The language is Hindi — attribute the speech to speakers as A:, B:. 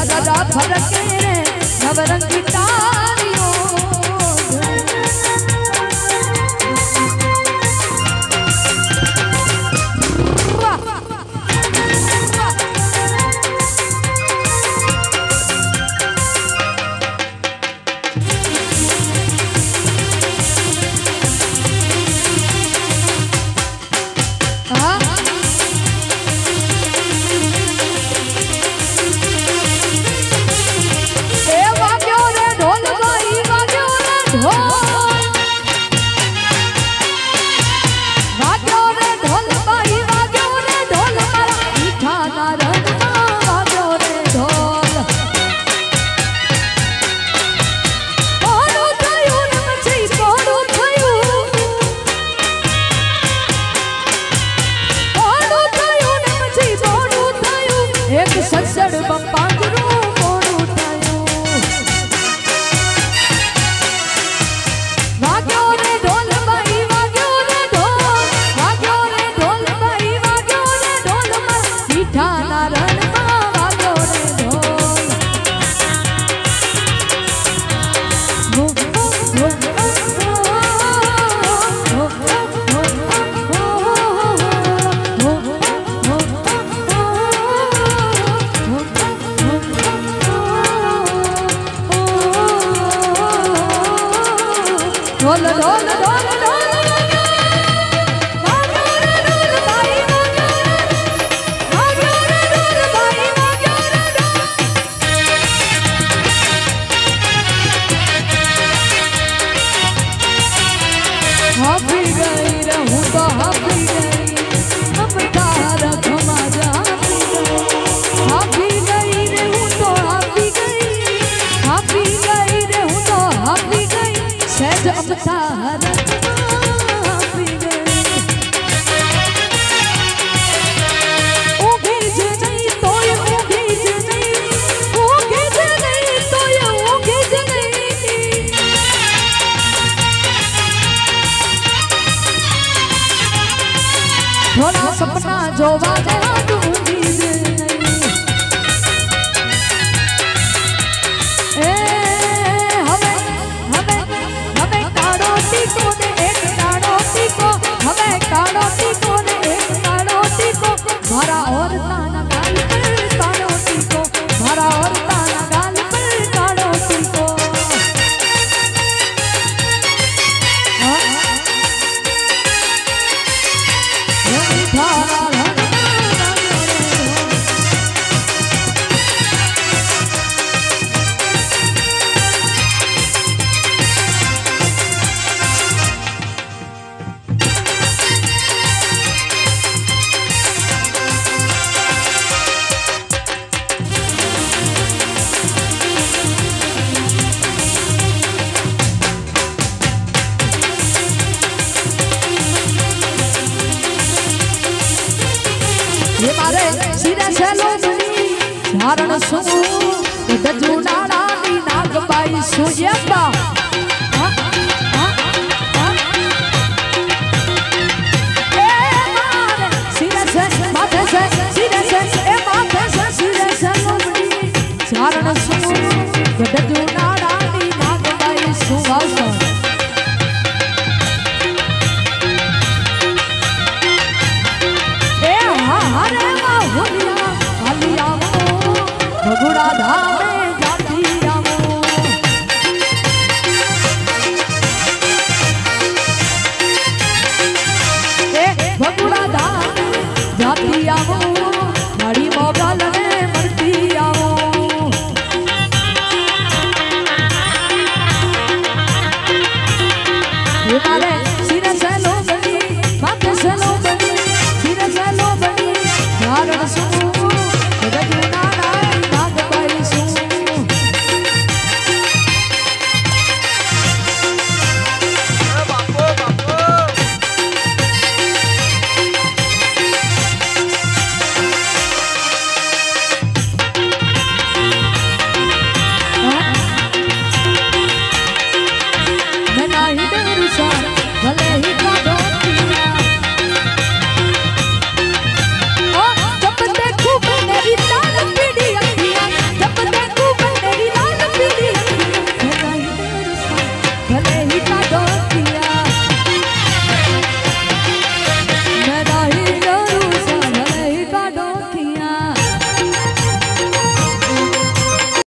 A: दादा फरक रे नवरंगी तारियों सपना जोवा दे मारा और ताना गाल पर काड़ो टीको मारा और ताना गाल पर काड़ो टीको धारण सु दजुनाड़ा नी नागबाई सुयबा ए मारे सिरे से माथे से सिरे से ए माथे से सिरे से लोमड़ी धारण सु दजुनाड़ा नी नागबाई सुवासा ए हारे मा होलिया हालिया भगुड़ा धामे जाती आवो ए भगुड़ा धामे जाती आवो बड़ी मोगल में मरती आवो ये मारे सिरे से लो बनी माथे से लो बनी सिरे से लो बनी धारण सु रजना